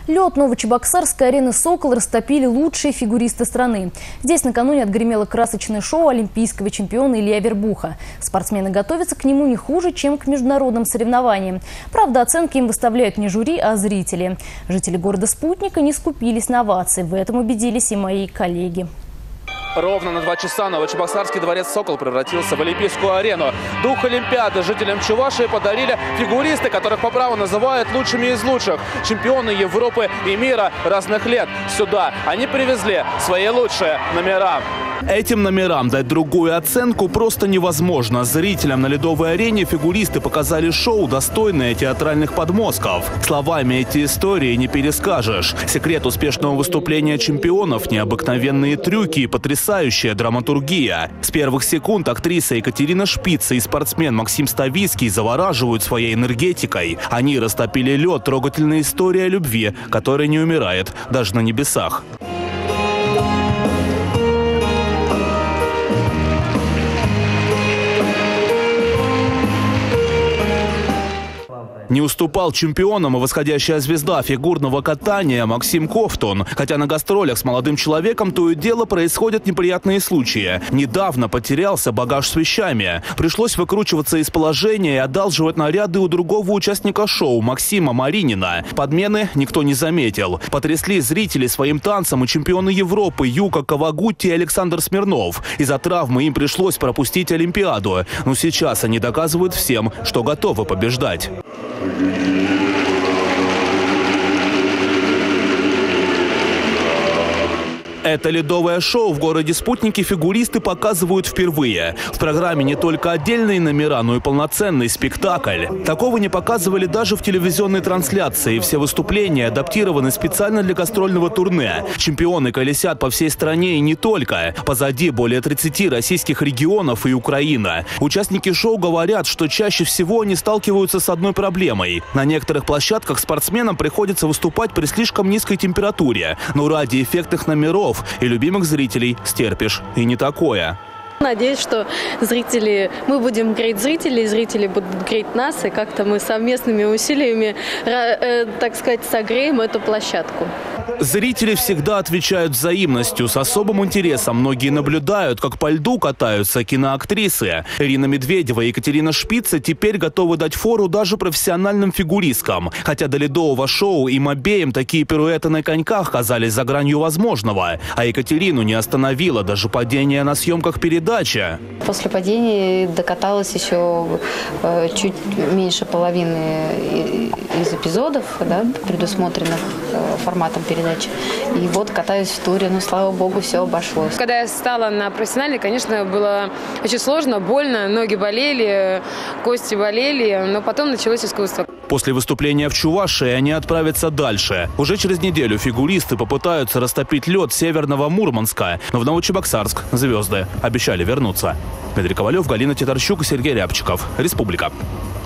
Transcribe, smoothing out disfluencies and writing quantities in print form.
Лед Новочебоксарской арены «Сокол» растопили лучшие фигуристы страны. Здесь накануне отгремело красочное шоу олимпийского чемпиона Илья Вербуха. Спортсмены готовятся к нему не хуже, чем к международным соревнованиям. Правда, оценки им выставляют не жюри, а зрители. Жители города Спутника не скупились на овации. В этом убедились и мои коллеги. Ровно на 2 часа Новочебоксарский дворец «Сокол» превратился в Олимпийскую арену. Дух Олимпиады жителям Чувашии подарили фигуристы, которых по праву называют лучшими из лучших. Чемпионы Европы и мира разных лет. Сюда они привезли свои лучшие номера. Этим номерам дать другую оценку просто невозможно. Зрителям на ледовой арене фигуристы показали шоу, достойное театральных подмостков. Словами эти истории не перескажешь. Секрет успешного выступления чемпионов – необыкновенные трюки и потрясающая драматургия. С первых секунд актриса Екатерина Шпица и спортсмен Максим Ставицкий завораживают своей энергетикой. Они растопили лед, трогательная история любви, которая не умирает даже на небесах. Не уступал чемпионам и восходящая звезда фигурного катания Максим Ковтун. Хотя на гастролях с молодым человеком то и дело происходят неприятные случаи. Недавно потерялся багаж с вещами. Пришлось выкручиваться из положения и одалживать наряды у другого участника шоу Максима Маринина. Подмены никто не заметил. Потрясли зрители своим танцем и чемпионы Европы Юка Кавагутти и Александр Смирнов. Из-за травмы им пришлось пропустить Олимпиаду. Но сейчас они доказывают всем, что готовы побеждать. Это ледовое шоу в городе Спутники фигуристы показывают впервые. В программе не только отдельные номера, но и полноценный спектакль. Такого не показывали даже в телевизионной трансляции. Все выступления адаптированы специально для гастрольного турне. Чемпионы колесят по всей стране и не только. Позади более 30 российских регионов и Украина. Участники шоу говорят, что чаще всего они сталкиваются с одной проблемой. На некоторых площадках спортсменам приходится выступать при слишком низкой температуре. Но ради эффектных номеров и любимых зрителей стерпишь и не такое. Надеюсь, что мы будем греть зрителей, зрители будут греть нас, и как-то мы совместными усилиями, так сказать, согреем эту площадку. Зрители всегда отвечают взаимностью. С особым интересом многие наблюдают, как по льду катаются киноактрисы. Ирина Медведева и Екатерина Шпица теперь готовы дать фору даже профессиональным фигуристкам. Хотя до ледового шоу им обеим такие пируэты на коньках казались за гранью возможного. А Екатерину не остановило даже падение на съемках передачи. После падения докаталась еще чуть меньше половины из эпизодов, да, предусмотренных форматом передачи. И вот катаюсь в туре, но, слава богу, все обошлось. Когда я стала на профессиональной, конечно, было очень сложно, больно, ноги болели, кости болели, но потом началось искусство. После выступления в Чувашии они отправятся дальше. Уже через неделю фигуристы попытаются растопить лед северного Мурманска. Но в Новочебоксарск звезды обещали вернуться. Дмитрий Ковалев, Галина Титарчук и Сергей Рябчиков. Республика.